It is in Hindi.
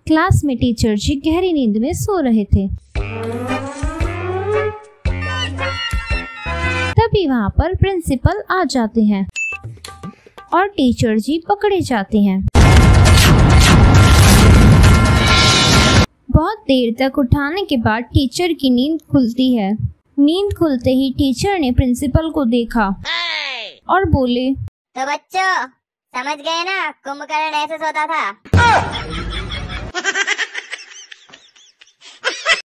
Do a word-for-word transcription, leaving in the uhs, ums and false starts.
क्लास में टीचर जी गहरी नींद में सो रहे थे। तभी वहाँ पर प्रिंसिपल आ जाते हैं और टीचर जी पकड़े जाते हैं। बहुत देर तक उठाने के बाद टीचर की नींद खुलती है। नींद खुलते ही टीचर ने प्रिंसिपल को देखा और बोले, तो बच्चों समझ गए ना, कुंभकर्ण ऐसे सोता था।